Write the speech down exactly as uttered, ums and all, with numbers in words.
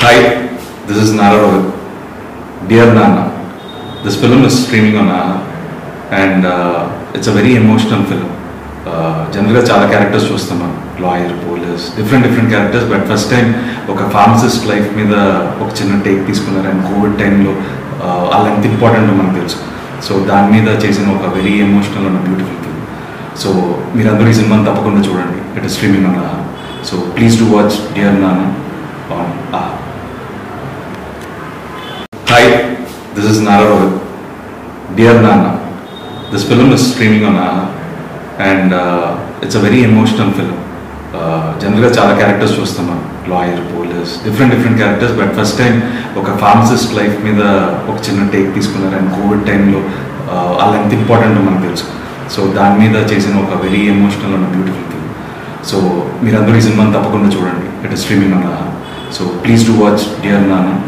Hi, this is Nara Rohit. Dear Nanna, this film is streaming on Nara and uh, it's a very emotional film. Uh, generally, chala characters chustunna, lawyer, police, different different characters. But first time, oka pharmacist life meeda oka chinna take తీసుకున్నారు and COVID time lo all ఎంత important మనకు తెలుసు. So దాని మీద చేసిన ఒక very emotional and beautiful film. So మీరందరూ ఈ సినిమాని తప్పకుండా చూడండి. It is streaming on Nara. So please do watch Dear Nanna on Ah. Hi, this is Nara Rohit. Dear Nanna, this film is streaming on Nara and uh, it's a very emotional film. Uh, generally, chala characters chustunna, lawyer, police, different different characters. But first time, oka pharmacist life meeda oka chinna take తీసుకున్నారు and COVID time lo all ఎంత important మనకు తెలుసు. So దాని మీద చేసిన ఒక very emotional and beautiful film. So మీరందరూ ఈ సినిమాని తప్పకుండా చూడండి. It is streaming on Nara. So please do watch Dear Nanna.